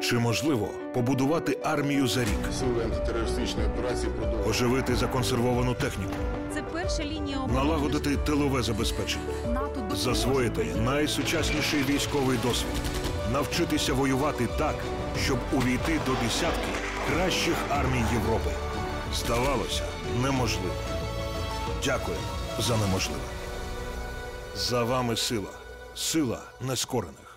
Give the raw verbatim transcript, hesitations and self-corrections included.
Чи можливо побудувати армію за рік? Сили антитерористичної операції продовжують. Оживити законсервовану техніку? Це перша лінія оборони. Налагодити тилове забезпечення? НАТО допоможе Засвоїти Україні. найсучасніший військовий досвід? Навчитися воювати так, щоб увійти до десятки кращих армій Європи? Здавалося, неможливо. Дякуємо за неможливе. За вами сила. Сила нескорених.